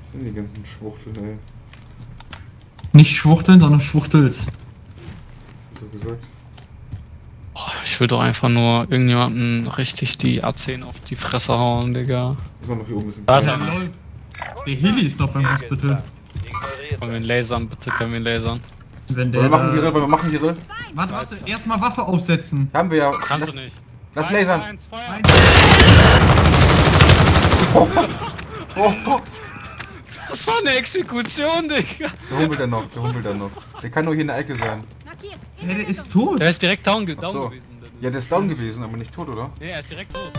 Was sind die ganzen Schwuchteln, ey? Nicht schwuchteln, sondern schwuchtels. Hast du gesagt? Oh, ich will doch einfach nur irgendjemanden richtig die A10 auf die Fresse hauen, Digga. Lass mal noch hier oben ein bisschen. Warte. Lol. Der Heli ist doch beim Hospital. Können wir ihn lasern, bitte können wir ihn lasern. Wenn der Wir machen hier. Warte, erstmal Waffe aufsetzen. Haben wir ja. Kannst du nicht. Lass lasern. Eins, Feuer. Oh. Das war eine Exekution, Digga. Der humpelt dann noch. Der kann nur hier in der Ecke sein. Ja, der ist tot. Der ist direkt down, Ach so. gewesen. Ja, der ist down gewesen, aber nicht tot, oder? Nee, er ist direkt tot.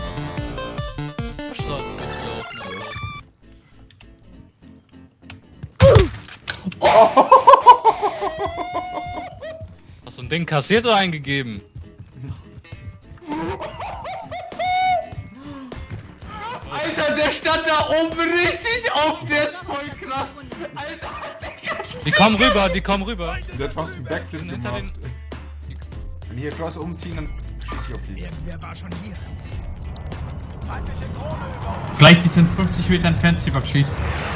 Hast du ein Ding kassiert oder eingegeben? Alter, der stand da oben richtig auf, der ist voll krass. Alter, Die kommen rüber. Der hat fast einen Backflip Hinter gemacht. den- Wenn die hier Cross umziehen, dann schieß ich auf die. Wer war schon hier? gleich die sind 50 Meter entfernt, Zibak schießt.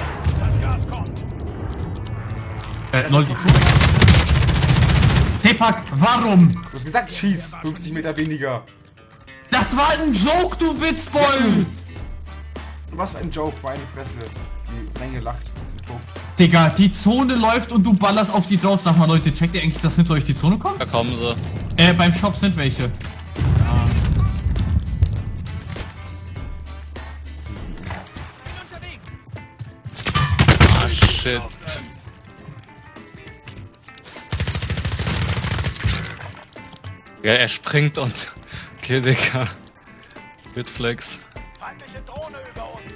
Lol, die Zone. Tepak, warum? Du hast gesagt, schieß! 50 Meter weniger. Das war ein Joke, du Witzbold! Was ein Joke, meine Fresse. Die Menge lacht und tobt. Digga, die Zone läuft und du ballerst auf die drauf. Sag mal Leute, checkt ihr eigentlich, dass hinter euch die Zone kommt? Da kommen sie. Beim Shop sind welche. Ah, shit. Ja, er springt und... Okay, Digga. Bitflex. Feindliche Drohne über uns.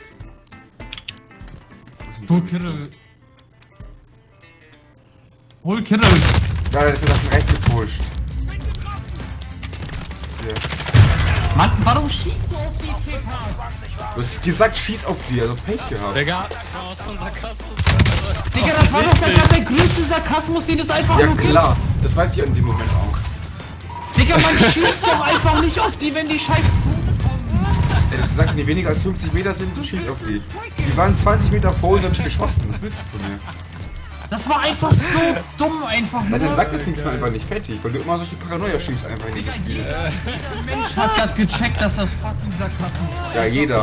Hol Kittel. Hol Kittel. Ja, das ist nach dem rechts gepusht. Hier. Mann, warum schießt du auf die CK? Du hast gesagt, schieß auf die, also Pech gehabt. Digga, aus von Sarkasmus. Digga, das war doch der größte Sarkasmus, den es einfach Ja nur gibt. klar, das weiß ich in dem Moment auch. Digga, man schießt doch einfach nicht auf die, wenn die scheiß Er hat gesagt, nee, weniger als 50 Meter sind, du schießt auf die. Die waren 20 Meter vor und hab ich geschossen. Was willst du von mir? Das war einfach so dumm, einfach nur. Nein, dann sagt das nächste Mal einfach nicht fertig, weil du immer solche Paranoia schiebst einfach in die Spiele. Mensch hat grad gecheckt, dass das fucking Sarkasmus ist. Ja, jeder.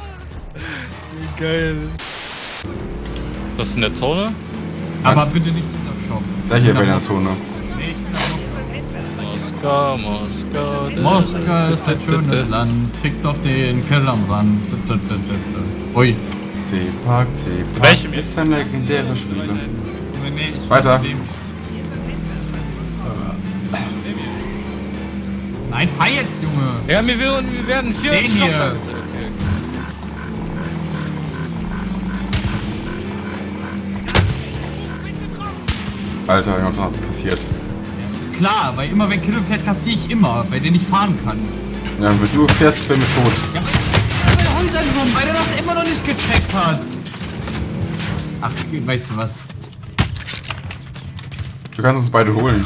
Geil. Was ist in der Zone? Aber bitte nicht dieser Shop. Da hier bei der Zone. Moskau, Moskau. Moskau ist ein schönes Land, fick doch den Keller am Rand. Ui. C-Park, C-Park Welche? ist ein legendäres Spiel. Nee, Weiter. Nein, fahr jetzt, Junge. Ja, wir werden hier... Den hier. Alter, ich hat's kassiert. Ist klar, weil immer wenn Kittel fährt, kassiere ich immer, weil der nicht fahren kann. Ja, wenn du fährst, bin ich tot. Ja, bei Häusern rum, weil der das immer noch nicht gecheckt hat. Ach, weißt du was? Du kannst uns beide holen.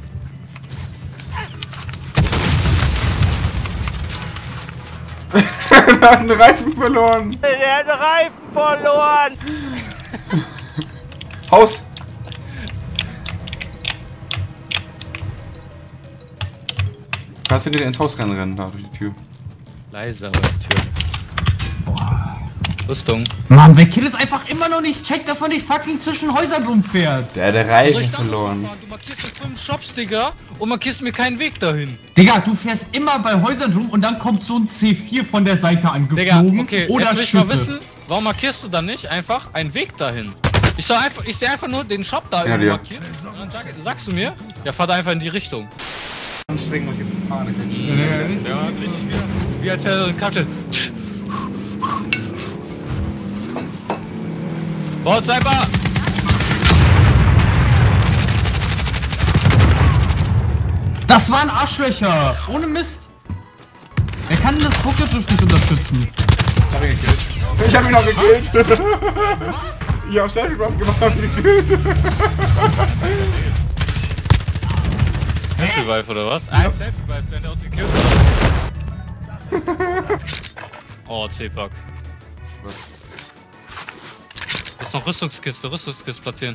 Er hat einen Reifen verloren. Der hat den Reifen verloren. Haus! Kannst du dir ins Haus rennen, da durch die Tür. Leise, aber die Tür. Rüstung. Mann, wer Kittel einfach immer noch nicht checkt, dass man nicht fucking zwischen Häusern rumfährt. Der hat den Soll Reifen ich da verloren. fahren? Du markierst mir 5 Shops, Digga, und markierst mir keinen Weg dahin. Digga, du fährst immer bei Häusern rum und dann kommt so ein C4 von der Seite Digga, angeflogen. okay, oder jetzt will ich mal Schüsse. wissen, warum markierst du dann nicht einfach einen Weg dahin? Ich sehe einfach nur den Shop da Ja, irgendwo ja. markiert und dann sagst du mir, ja, fahr da einfach in die Richtung. Anstrengend, was jetzt zu fahren. Ja, richtig wie als wäre so ein Kapsel. Boah, Sniper! Das waren Arschlöcher! Ohne Mist! Wer kann denn das Pokétrift nicht unterstützen? Ich hab ihn noch gekillt! Ich hab Selfie-Run gemacht, hab ihn gekillt! Selfie-Vibe oder was? Ah, Selfie-Vibe, wenn der uns gekillt hat. Oh, C-Pack. Ist noch Rüstungskiste platzieren.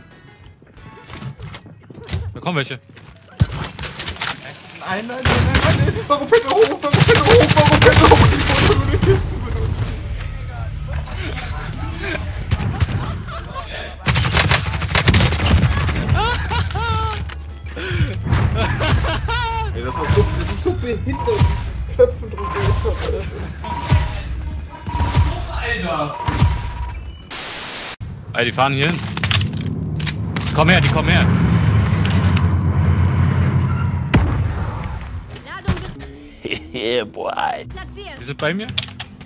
Da kommen welche. Nein. Warum fällt er hoch? Warum fällt er hoch? Ich wollte nur eine Kiste benutzen. Ey, das ist so behindert. Köpfen drüber. Alter! Ey, die fahren hier hin. Komm her, die kommen her. Ladung wird Yeah, boy. platziert. Die sind bei mir.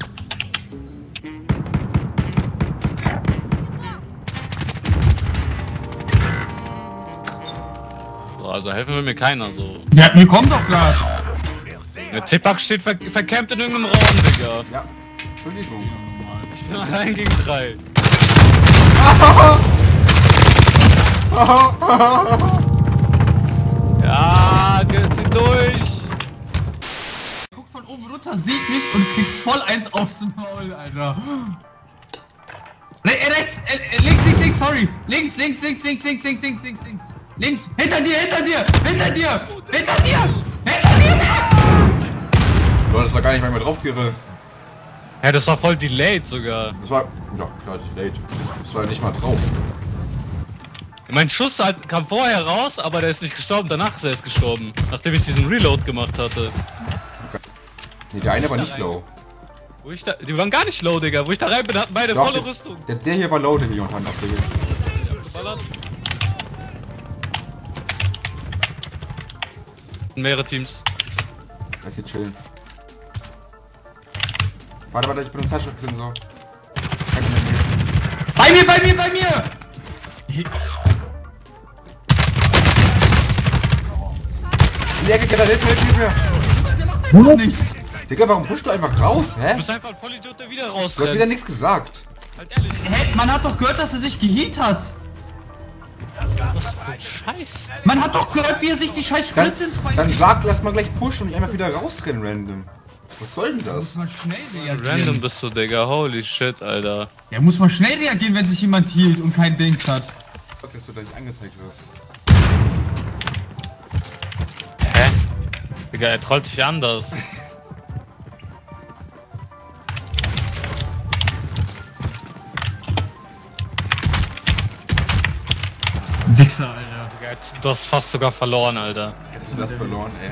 So, also helfen will mir keiner so. Ja, wir kommen doch gleich! Der Tipak steht vercampt in irgendeinem Raum, Digga. Ja, Entschuldigung. Ich bin allein gegen 3. Ja, geht sie durch. Guck von oben runter, sieht mich und kriegt voll eins aufs Maul, Alter. Rechts, links, sorry. Links. Links, hinter dir! Leute, das war gar nicht mal mehr drauf gerissen. Ja, das war voll delayed sogar. Das war, ja klar, delayed. Das war nicht mal drauf. Mein Schuss halt kam vorher raus, aber der ist nicht gestorben, danach ist er erst gestorben. Nachdem ich diesen Reload gemacht hatte. Nee, der eine war nicht low. Wo ich da, die waren gar nicht low, Digga. Wo ich da rein bin, hatten beide Doch, volle Rüstung. Der hier war low, der hier unten auf der hier. Geballert. Mehrere Teams. Lass hier chillen. Warte, ich bin im Zeitschriftensensor. Bei mir! Die Ecke, der da hilft mir. Der macht nichts! Digga, warum pusht du einfach raus, Du hä? bist einfach ein Vollidiot, der wieder Du hast rausrennt. wieder nichts gesagt. Halt ehrlich. Hä? Man hat doch gehört, dass er sich gehealt hat! Scheiß. Man hat doch gehört, wie er sich die scheiß Dann, Spritze ins Bein dann sag, lass mal gleich pushen und nicht einfach wieder rausrennen random. Was soll denn Muss das? man schnell reagieren. Random bist du, Digga. Holy shit, Alter. Ja, muss man schnell reagieren, wenn sich jemand healt und kein Dings hat. Dass du gleich angezeigt wirst. Hä? Digga, er trollt dich anders. Wichser, Alter. Digga, du hast fast sogar verloren, Alter. Hättest du das verloren, ey.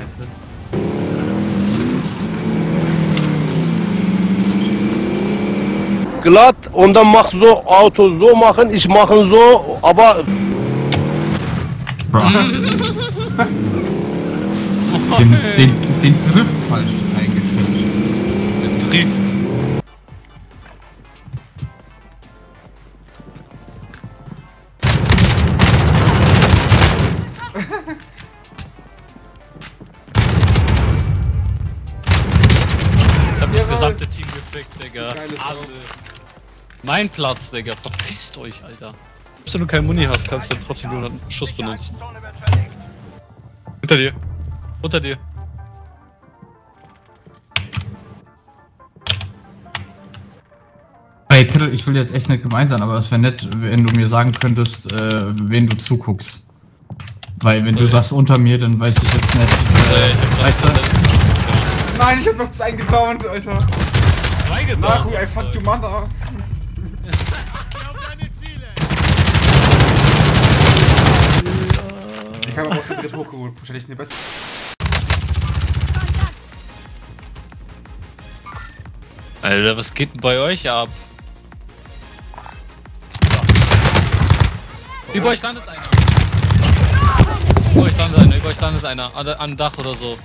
glatt und dann mach so Auto so machen, ich mache so, aber Den Drift falsch eingeschätzt. Den Trieb. Ich hab das gesamte Team gefickt, Digga. Geiles Alle. Auto. Mein Platz, Digga. Verpisst euch, Alter. Wenn du keine Muni hast, kannst du trotzdem nur einen Schuss benutzen. Zone wird verlegt. Hinter dir. Unter dir. Ey, Kittel, ich will jetzt echt nicht gemein sein, aber es wäre nett, wenn du mir sagen könntest, wen du zuguckst. Weil wenn du sagst unter mir, dann weiß ich jetzt nicht, weißt du? Nein, ich hab noch 2 gedownt, Alter. Zwei Ach, gedacht. I fuck you mother. Ich habe aber auch für dritt hochgeholt. Wahrscheinlich eine bessere. Alter, was geht denn bei euch ab? Über euch landet einer. Über euch landet einer. An einem Dach oder so.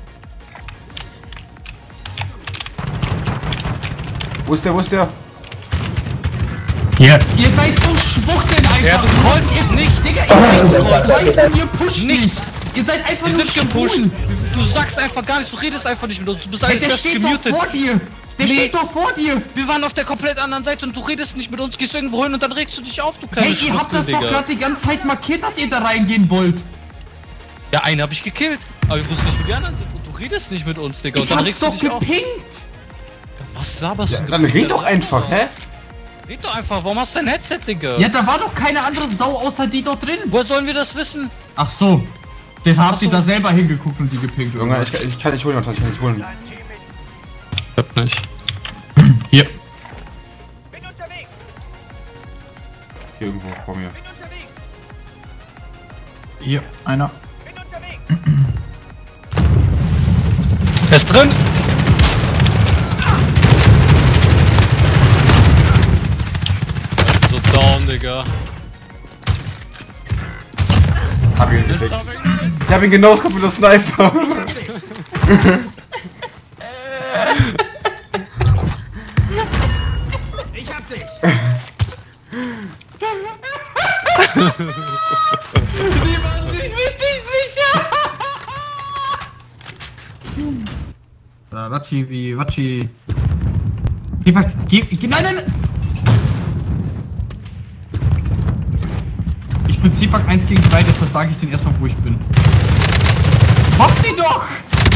Wo ist der? Hier. Ihr seid so Schwuchteln einfach. Ja, du rollst nicht. Digga, ihr seid so zweit und ihr pusht nicht. Ihr seid einfach Die nur sind gepusht. schwul. Du sagst einfach gar nichts, du redest einfach nicht mit uns. Du bist Hey, alles der fest steht gemutet. doch vor dir. Der Nee. steht doch vor dir. Wir waren auf der komplett anderen Seite und du redest nicht mit uns, gehst irgendwo hin und dann regst du dich auf, du kleine Hey, ihr habt das Schwuchtel, doch Digga. gerade die ganze Zeit markiert, dass ihr da reingehen wollt. Ja, einen hab ich gekillt, aber ich wusste nicht, wie die anderen sind. Und du redest nicht mit uns, Digga. Und Ich dann hab's regst du doch dich auf. gepinkt. Was laberst Ja, du? dann red doch einfach, hä? Red doch einfach, warum hast du dein Headset, Digga? Ja, da war doch keine andere Sau außer die dort drin. Woher sollen wir das wissen? Ach so. Das habt ihr so. da selber hingeguckt und die gepinkt. Junge, ich kann nicht holen, ich kann nicht holen. Ich hab nicht. Hier. Bin unterwegs. Hier irgendwo, vor mir. Bin unterwegs. Hier, einer. Bin unterwegs. Der ist drin. So down, Digga. Hab ihn gekriegt. Ich hab ihn genau mit der Sniper. Ich hab dich. Die waren sich wirklich sicher! Watschi wie Watschi. Gib mal, nein! Ich bin Zipak 1 gegen 3, deshalb sage ich den erstmal, wo ich bin. Box sie doch!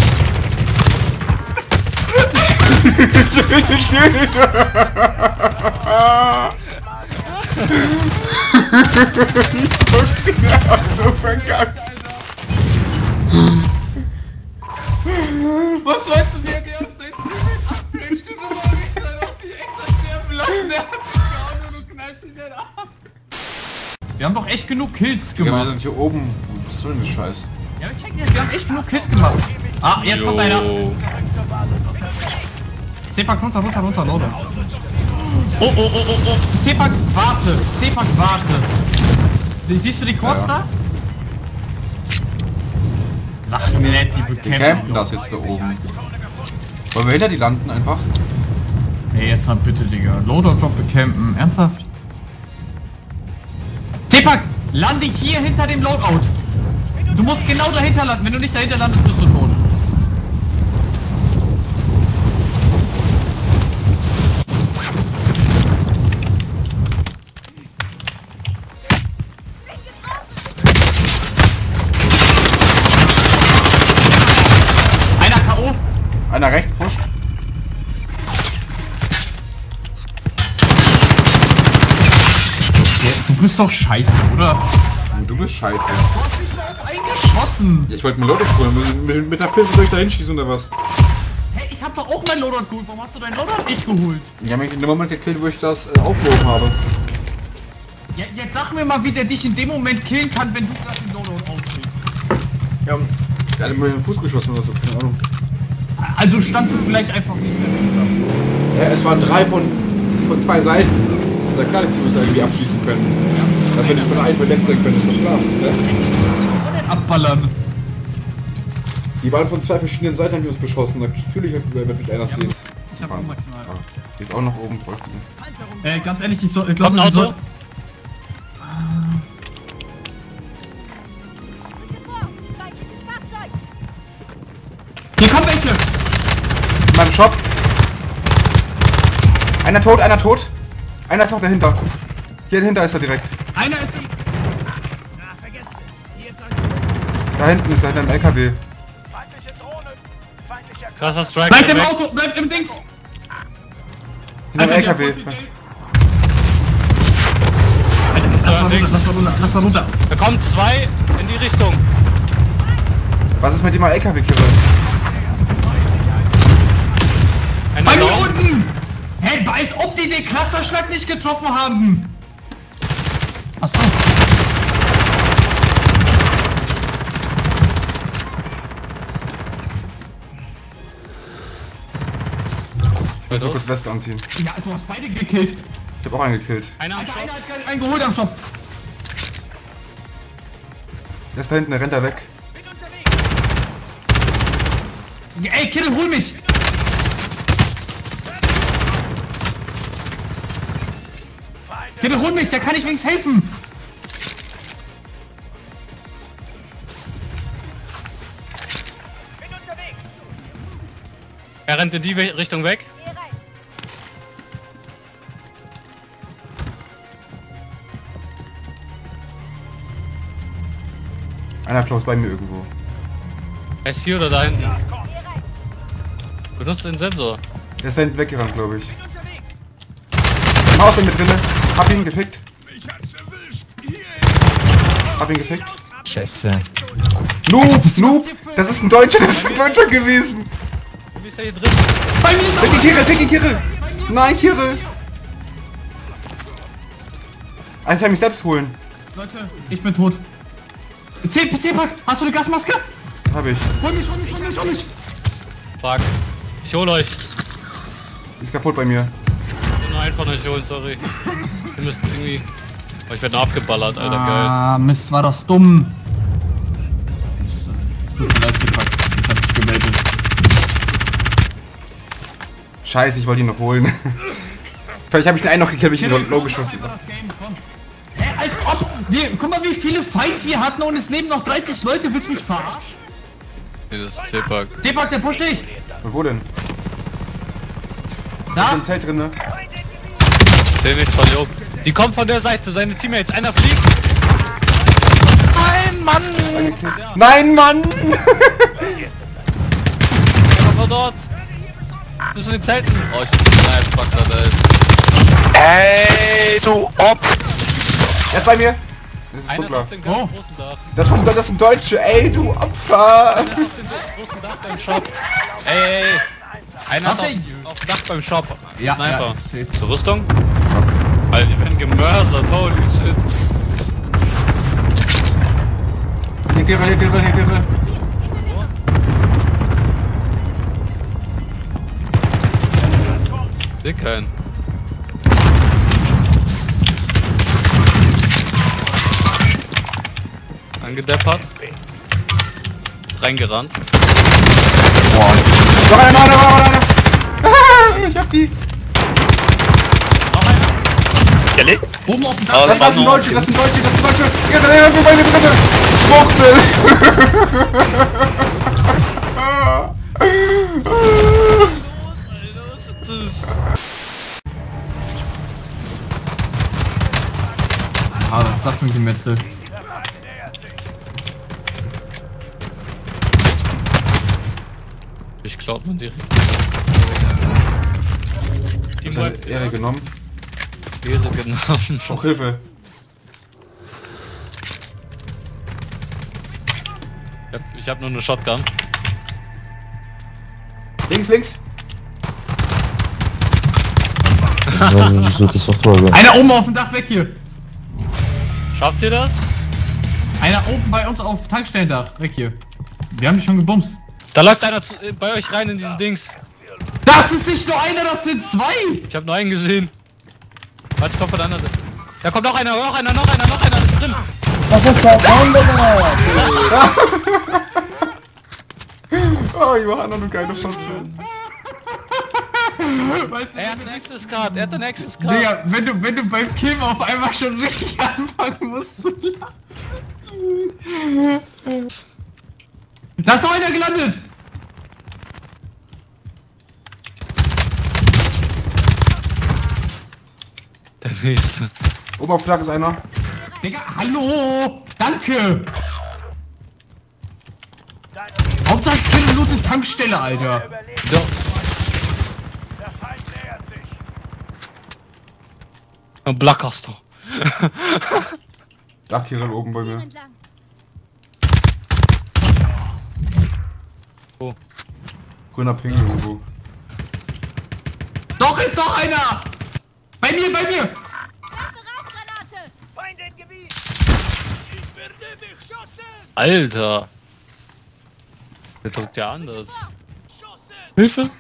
So verkackt. Was wolltest du mir die ganze Zeit abbrechst? Du dummer Wichser, du hast sie extra sterben lassen. Der hat sich gehauen und du knallst ihn dann ab. Wir haben doch echt genug Kills Ja, wir gemacht. sind hier oben. Was soll denn das Scheiß? Ja, check jetzt, wir haben echt genug Kills gemacht. Ah, jetzt kommt einer. C-Pack runter, Loader. Oh. C-Pack, warte. Siehst du die Quads da? Sag mir nicht, die Wir bekämpfen. campen das jetzt da oben. Wollen wir hinter die landen einfach? Ey, jetzt mal bitte, Digga. Loader-Drop bekämpfen. Ernsthaft? C-Pack, lande hier hinter dem Loadout. Du musst genau dahinter landen. Wenn du nicht dahinter landest, bist du tot. Einer K.O. Einer rechts pusht. Du bist doch scheiße, oder? Und du bist scheiße. Du hast mich mal eingeschossen. Ich wollte mir Loadout holen. Mit der Piste soll ich da hinschießen oder was? Hey, ich hab doch auch mein Loadout geholt. Warum hast du dein Loadout nicht geholt? Die haben mich in dem Moment gekillt, wo ich das aufgehoben habe. Ja, jetzt sag mir mal, wie der dich in dem Moment killen kann, wenn du gerade den Loadout auflegst. Ja, der hat mir in den Fuß geschossen oder so, keine Ahnung. Also standst du vielleicht einfach nicht mehr. Ja, es waren 3 von 2 Seiten. Ist ja klar, dass sie uns irgendwie abschießen können. Ja. Dass wir nicht von einem verletzt sein können, ist doch klar. Ne? Abballern. Die waren von 2 verschiedenen Seiten, haben die uns beschossen. Natürlich wird mich einer sehen. Ich hab auch maximal. Ja. Die ist auch noch oben voll. Ganz ehrlich, ich glaube, Kommt ein Auto. Hier kommen welche! In meinem Shop. Einer tot. Einer ist noch dahinter. Hier dahinter ist er direkt. Einer ist... Da hinten ist er hinter dem LKW. Feindliche Drohne. Feindlicher Krasser Strike. Bleibt im weg. Auto, bleibt im Dings! Hinter dem Alter, LKW. Lass mal runter. Da kommen 2 in die Richtung. Was ist mit dem LKW-Killer? Einer Bei mir down. unten! Hä, als ob die den Clusterschlag nicht getroffen haben! Achso. Ich will nur kurz Weste anziehen. Ja, du hast beide gekillt. Ich hab auch einen gekillt. Einer am Alter, Shop. einer hat gerade einen geholt am Shop. Der ist da hinten, der rennt da weg. Ey, Kittel, hol mich! Kittel, hol mich, der kann ich wenigstens helfen! Bin unterwegs. Er rennt in die Richtung weg. Einer Klaus bei mir irgendwo. Er ist hier oder da hinten. Benutzt den Sensor. Der ist da hinten weggerannt, glaube ich. Im Haus mit drinne. Hab ihn gefickt. Hab ihn gefickt. Scheiße. Noob, Noob! Das ist ein Deutscher, gewesen. Wie ist der hier drin? Bei mir ist Fick ihn, Kirill! Nein, Kirill! Alter, ich kann mich selbst holen. Leute, ich bin tot. C-Pack, hast du eine Gasmaske? Hab ich. Hol mich. Fuck. Ich hol euch. Ist kaputt bei mir. Ich will nur einen von euch holen, sorry. Ihr müsst irgendwie... Oh, ich werde nur abgeballert, Alter, geil. Ah, Mist, war das dumm. Tut mir leid, C-Pack. Ich hab dich gemeldet. Scheiße, ich wollte ihn noch holen. Vielleicht habe ich den einen noch gekillt, weil ich ihn low geschossen habe. Als ob! Guck mal, wie viele Fights wir hatten und es leben noch 30 Leute. Willst du mich verarschen? Nee, das ist T-Pack. C-Pack, der pusht dich! Und wo denn? Da? Im Zelt drin, ne? Ich seh nichts von hier oben. Die kommen von der Seite, seine Teammates. Einer fliegt. Nein, Mann! Nein, Mann! Einer von dort. Du bist in den Zelten. Oh, ich bin ein Fuck, da. Ey, du Op! Er ist bei mir! Das ist Einer ist Buckler. auf dem ganz großen Dach. Das sind Deutsche, ey, du Opfer! Einer ist auf dem großen Dach beim Shop. Ey. Einer ist auf dem Dach beim Shop. Ja, Sniper. ja, Zur Rüstung? Alter, die werden gemörsert, holy shit. Hier, Kirill. Sehe keinen. Angedeppert. Reingerannt. Noch einer! Ah, ich hab die! Noch einer. Oben auf dem Dach. Das sind Deutsche! Hier, bei mir drin! Schwuchtel! Was ist das? Ah, das ist das mit dem Metzel. Ich klaut man direkt. Ich hab Ehre genommen. Ehre genommen. Auch Hilfe. Ich hab nur eine Shotgun. Links! Einer oben auf dem Dach weg hier. Schafft ihr das? Einer oben bei uns auf Tankstellendach. Weg hier. Wir haben dich schon gebumst. Da läuft einer bei euch rein in diesen Dings. Das ist nicht nur einer, das sind zwei! Ich hab nur einen gesehen. Warte, kommt von der anderen Seite. Da kommt noch einer, noch einer ist drin. Oh, Johanna, du geile Fotze. Er hat einen Access Card, Digga, wenn du beim Killen auf einmal schon richtig anfangen musst zu lachen. Da ist doch einer gelandet! Der nächste. Oben auf dem Dach ist einer. Digga, hallo! Danke! Hauptsache Kill und Loot Tankstelle, Alter! Doch. Der Feind nähert sich. Und Blackaster. Dach Kirill oben bei mir. Entlang. Oh. Grüner Ping irgendwo. Doch, ist doch einer! Bei mir! Rauchgranate! Feind im Gebiet. Alter. Der drückt ja anders. Hilfe!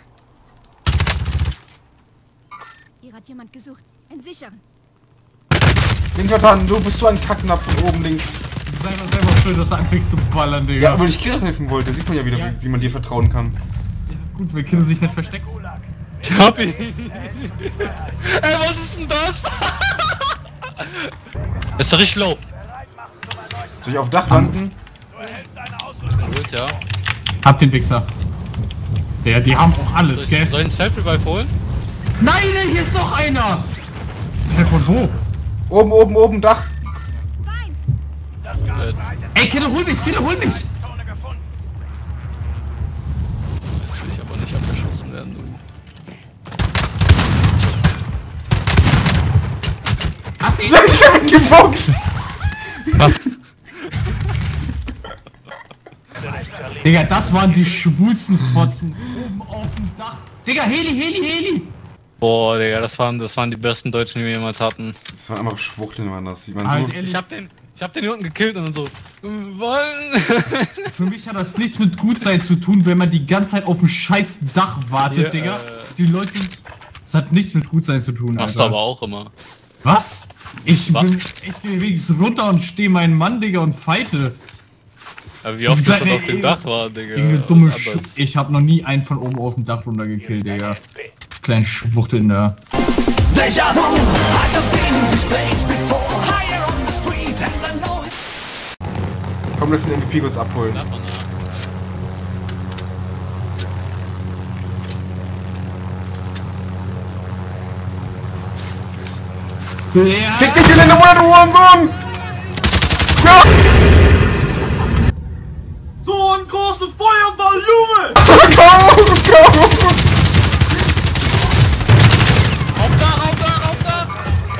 Hier hat jemand gesucht. Entsichern. Links vertan, du bist so ein Kacknapf von oben links. Sei mal selber schön, dass du anfängst zu ballern, Digga. Ja, weil ich Kirill helfen wollte. Sieht man ja wieder, wie man dir vertrauen kann. Gut, wir können sich nicht verstecken. Ich hab ihn! Ey, was ist denn das? Ist doch richtig low. Soll ich auf Dach landen? Gut, ja. Hab den Wichser. Die haben auch alles, Soll gell? ich einen Self-Revive holen? Nein, hier ist noch einer! Hä, von wo? Oben, Dach. Feind! Ey, Kille, hol mich! Zone gefunden. Will ich aber nicht abgeschossen werden, du. Ich hab ihn geboxt! Digga, das waren die schwulsten Fotzen oben auf dem Dach. Digga, Heli! Boah, Digga, das waren die besten Deutschen, die wir jemals hatten. Das waren einfach Schwuchteln, waren das. Wie man Halt so... ehrlich, Ich hab den hier unten gekillt und dann so. Wollen? für mich hat das nichts mit Gutsein zu tun, wenn man die ganze Zeit auf dem scheiß Dach wartet, Hier, Digga. Die Leute... Das hat nichts mit Gutsein zu tun, Machst du Alter. aber auch immer. Was? Ich Was? gehe wenigstens runter und stehe meinen Mann, Digga, und fighte. Aber wie oft das auf dem Dach war, Digga. Irgendeine dumme Aber es- Ich hab noch nie einen von oben auf dem Dach runtergekillt, Digga. Kleinen Schwuchtel in der... Deja vu, I just been in this place before. Higher on the street and I know it. Komm, lass den MVP kurz abholen. Nach und nach. Fick dich in deine Mutter, du Hurensohn! Ja! So ein großes Feuervolumen! Go! Auf Dach!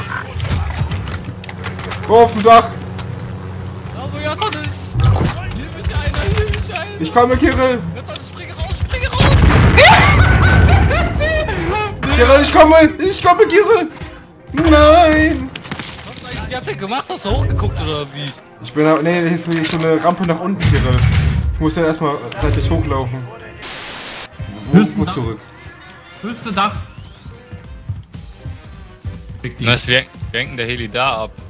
Auf dem Dach! Oh mein Gott, das ist... Hilf mich einer! Ich komme, Kirill! Spring raus! Kirill, ich komme, Kirill! Nein! Was hast du eigentlich die ganze Zeit gemacht? Hast du hochgeguckt oder wie? Ich bin da, nee, hier ist so eine Rampe nach unten, Kirill. Ich muss dann erstmal seitlich hochlaufen. Wo zurück? Höchste Dach. Fick die. Na, wir hängen der Heli da ab.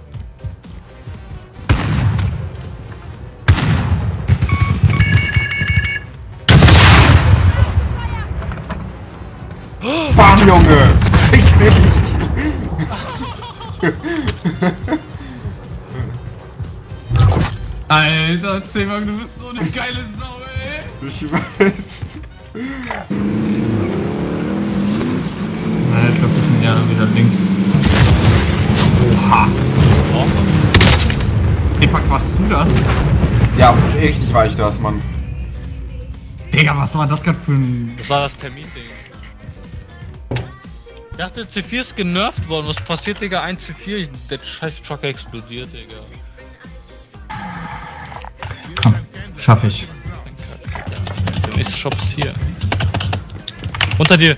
Bam, Junge! Alter, Zehmark, du bist so eine geile Sau, ey. Ich weiß. Nein, ich glaube, wir sind ja wieder links. Oha. Epak, warst du das? Ja, richtig war ich das, Mann. Digga, was war das gerade für ein... Das war das Termin-Ding. Ich dachte, C4 ist genervt worden. Was passiert, Digga? Ein C4, der scheiß Truck explodiert, Digga. Komm, schaff ich. Der nächste Shop ist hier. Unter dir!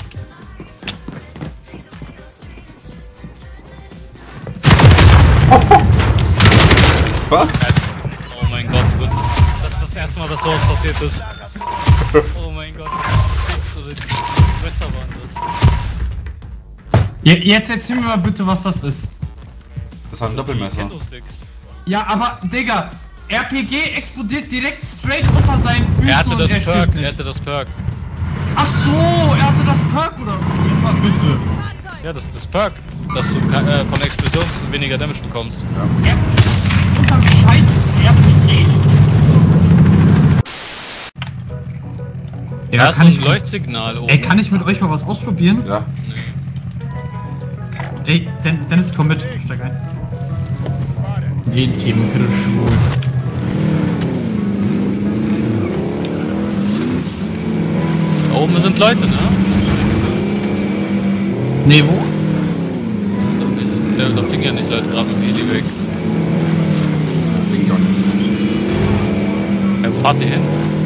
Was? Oh mein Gott, das ist das erste Mal, dass sowas passiert ist. Oh mein Gott, die Messer waren das. Jetzt erzähl mir mal bitte, was das ist. Das war ein Doppelmesser. Nintendo-Sticks. Ja, aber, Digga, RPG explodiert direkt straight unter seinen Füßen Er hatte und das er Perk, stirbt er nicht. hatte das Perk. Ach so, er hatte das Perk oder was? Jetzt mal bitte. Ja, das ist das Perk, dass du von der Explosion weniger Damage bekommst. Unterm scheiß RPG. Er Ja, hat so kann ein ich, Leuchtsignal oben. ey, kann ich mit euch mal was ausprobieren? Ja. Ey, Dennis, komm mit. Steig ein. Jeden Team, bitte schwul. Da oben sind Leute, ne? Nee, wo? Doch nicht. Da fliegen ja nicht Leute gerade mit dem Heli weg. Fing doch nicht. Ja, fahrt ihr hin?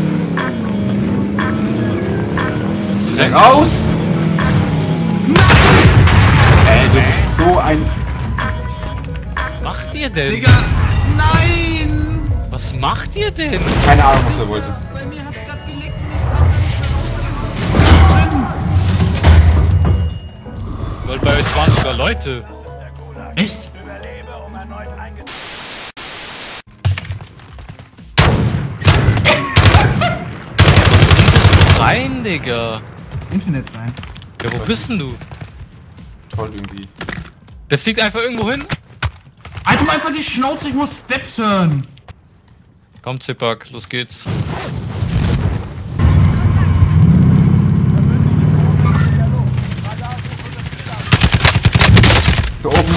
Sehr Raus! Ey, du bist so ein... Was macht ihr denn? Digga, nein! Was macht ihr denn? Keine Ahnung, was er wollte. Bei mir hat's grad geleckt. Weil bei euch waren sogar Leute. Echt? Überlebe, um erneut Rein, Digga. Internet rein. Ja, wo bist denn du? Toll irgendwie. Der fliegt einfach irgendwo hin. Alter, mal einfach die Schnauze, ich muss Steps hören. Komm, Zipak, los geht's. Da oben.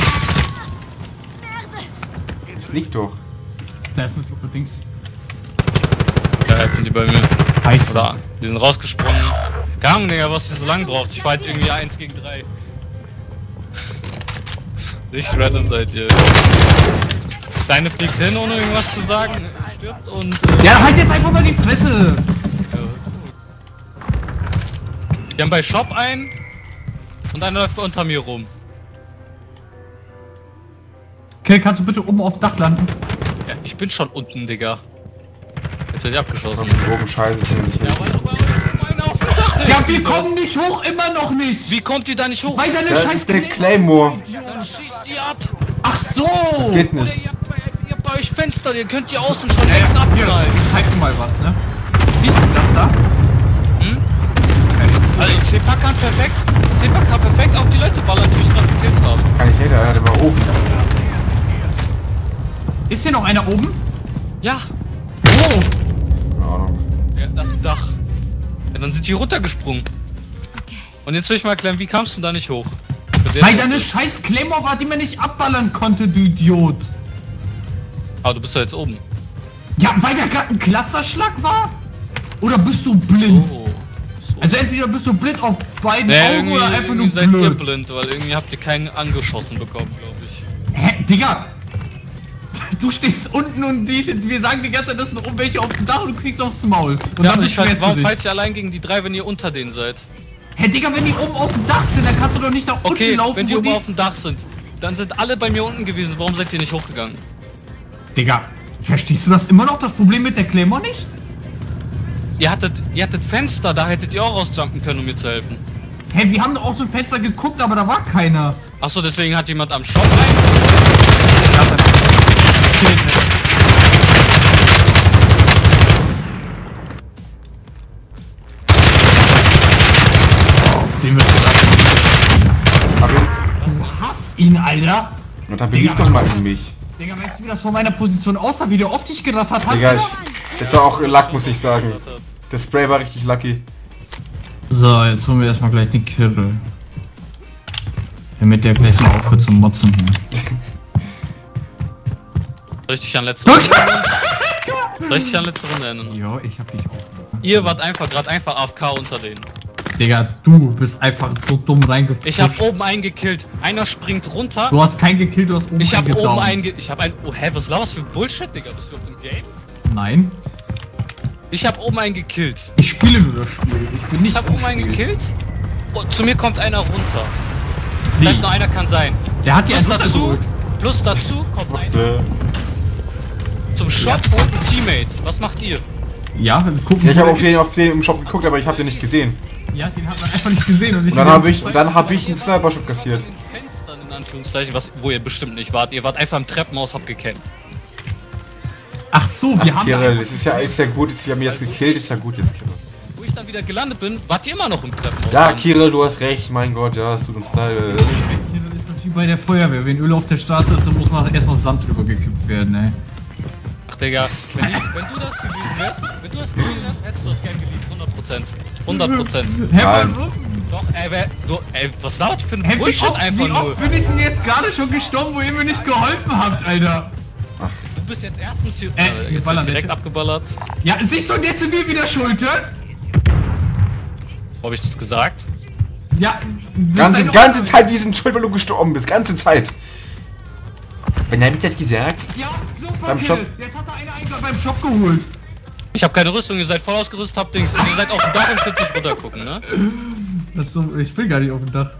Es liegt doch. Da ist eine Truppe Dings. Ja, jetzt sind die bei mir. Heiß. Oder, die sind rausgesprungen. Keine Ahnung, Digga, was ihr so lange braucht. Ich war halt irgendwie 1 gegen 3. Richtig random seid ihr. Deine fliegt hin, ohne irgendwas zu sagen, stirbt und... Ja, halt jetzt einfach mal die Fresse! Wir haben bei Shop einen und einer läuft unter mir rum. Okay, kannst du bitte oben auf dem Dach landen? Ja, ich bin schon unten, Digga. Jetzt wird ich abgeschossen. Oben scheiße, ich bin nicht hin. Ja, aber einer auf dem Dach ist. Ja, wir kommen nicht hoch, immer noch nicht! Wie kommt die da nicht hoch? Weil deine Das scheiß ist der Claymore. Dann schießt die ab! Ach so! Das geht Oder nicht. ihr habt bei euch Fenster, ihr könnt die außen schon jetzt abknallen. Zeig mir mal was, ne? Siehst du das da? Hm? Also C-Pack kann perfekt auf die Leute ballern, die mich gerade gekillt haben. Kann ich nicht, der war oben. Ist hier noch einer oben? Ja, Oh! Keine Ahnung. ja, das Dach. Ja, dann sind die runtergesprungen. Und jetzt will ich mal erklären, wie kamst du da nicht hoch? Weil da eine scheiß Claymore war, die man nicht abballern konnte, du Idiot! Aber du bist doch jetzt oben. Ja, weil da gerade ein Clusterschlag war? Oder bist du blind? So. Also entweder bist du blind auf beiden Nee, Augen irgendwie, oder einfach nur irgendwie seid ihr blöd. blind, weil irgendwie habt ihr keinen angeschossen bekommen, glaube ich. Hä, Digga? Du stehst unten und wir sagen die ganze Zeit, das sind oben welche auf dem Dach und du kriegst aufs Maul. Und Ja, dann aber ich weiß, beschwerst du warum dich. fallt ihr allein gegen die drei, wenn ihr unter denen seid? Hä, Digga, wenn die oben auf dem Dach sind, dann kannst du doch nicht nach Okay, unten laufen, wenn die wo oben auf dem Dach sind, dann sind alle bei mir unten gewesen. Warum seid ihr nicht hochgegangen? Digga, verstehst du das immer noch, das Problem mit der Claymore nicht? Ihr hattet Fenster, da hättet ihr auch rausjumpen können, um mir zu helfen. Hä, wir haben doch aus dem Fenster geguckt, aber da war keiner. Achso, deswegen hat jemand am Shop rein. Den wird Hab ihn. Du hasst ihn, Alter. Und dann belief doch mal in mich. Digga, weißt du, wie das von meiner Position aussah, wie der auf dich gerattert hat? Digga, das war auch Luck, muss ich sagen. Das Spray war richtig lucky. So, jetzt holen wir erstmal gleich die Kirre. Damit der gleich mal aufhört zu motzen hier. Soll ich dich an letzte Runde erinnern? Soll ich dich an letzte Runde erinnern? Jo, ich hab dich auch. Ihr wart gerade einfach AFK unter denen. Digga, du bist einfach so dumm reingepusht. Ich hab oben einen gekillt. Einer springt runter. Du hast keinen gekillt, du hast oben Ich hab einen oben gedownt. ich hab einen. Oh hä, was laberst du für Bullshit, Digga? Bist du auf dem Game? Nein, Ich hab oben einen gekillt. ich spiele nur das Spiel. Ich bin nicht Ich hab im oben einen Spiel. gekillt. Und zu mir kommt einer runter. Wie? Vielleicht nur einer kann sein. Der hat die Plus einfach dazu, geholt. plus dazu kommt einer zum Shop und ein Teammate. Was macht ihr? Ja, also gucken Ja, ich wir- habe auf den im Shop geguckt, aber ich habe den nicht gesehen. Ja, den hat man einfach nicht gesehen. Und Und dann habe ich einen Sniper-Shot kassiert. Fenstern in Anführungszeichen, wo ihr bestimmt nicht wart. Ihr wart einfach im Treppenhaus, habt gecampt. Ach so, wir haben... Kirill, das ist ja gut, wir haben ihn jetzt gekillt, ist ja gut jetzt, Kirill. Wo ich dann wieder gelandet bin, wart ihr immer noch im Treppenhaus. Ja, Kirill, du hast recht, mein Gott, ja, es tut uns leid. Hier ist das wie bei der Feuerwehr. Wenn Öl auf der Straße ist, dann muss man erstmal Sand drüber gekippt werden, ey. Ach Digga, wenn du das gewesen wärst, hättest du das gern geliebt. 100%. 100%. Hä, Nein. warum? Doch, was laut für ein Hä, Bullshit einfach wie nur. oft bin ich denn jetzt gerade schon gestorben, wo ihr mir nicht geholfen habt, Alter? Du bist jetzt erstens hier, wir jetzt ballern direkt nicht. abgeballert. Ja, siehst du, und jetzt sind wir wieder schuld, hä? Wo hab ich das gesagt? Ja, das ist Ganze deine- Zeit, wir sind schuld, weil du gestorben bist, ganze Zeit. Wenn er mich das gesagt? Ja, super, Beim Kill. Shop. Jetzt hat er einer einfach beim Shop geholt. Ich habe keine Rüstung, ihr seid voll ausgerüstet, habt Dings. Und ihr seid auf dem Dach und könnt nicht runtergucken, ne? Das ist so, ich bin gar nicht auf dem Dach.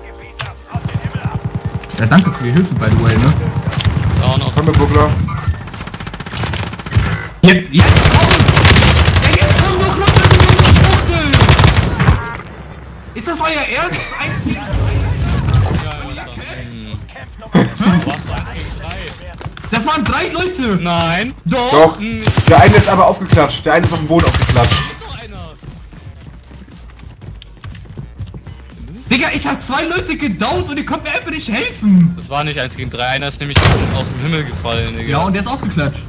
Ja, danke für die Hilfe, by the way, ne? Ja, noch. Komm mit Buckler. Jetzt komm! Ja, jetzt komm doch runter, du Schwuchtel! Ist das euer Ernst? Das waren 3 Leute! Nein! Doch, Hm, der eine ist aber aufgeklatscht, der eine ist auf dem Boden aufgeklatscht. noch einer! Digga, ich hab 2 Leute gedownt und ihr könnt mir einfach nicht helfen! Das war nicht 1 gegen 3, einer ist nämlich aus dem Himmel gefallen, Digga. Ja, und der ist aufgeklatscht.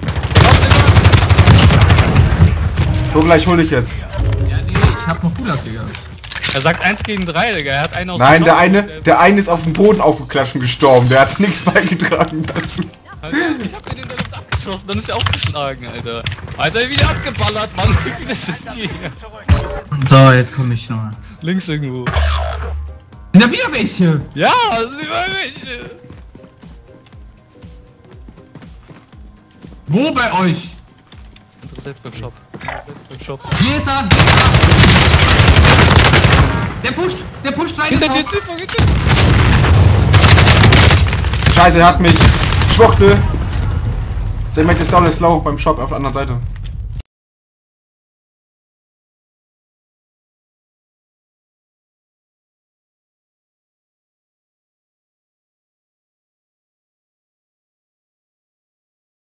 Buckler, ich hol dich jetzt. Ja, nee, ich hab noch Gulag, Digga. Er sagt 1 gegen 3, Digga, er hat einen aus Nein, dem der eine ist auf dem Boden aufgeklatscht und gestorben, der hat nichts beigetragen dazu. Alter, ich hab den in der Luft abgeschossen, dann ist er aufgeschlagen, Alter. Alter, wieder abgeballert, Mann. Wie viele sind die? So, jetzt komm ich noch. Links irgendwo. Sind da wieder welche? Ja, das sind immer welche. Wo bei euch? Selbst beim Shop. Selbst beim Shop. Hier ist er! Der pusht rein ins Haus. Scheiße, er hat mich. Schwuchtel. Sein Mac ist down, ist low beim Shop auf der anderen Seite.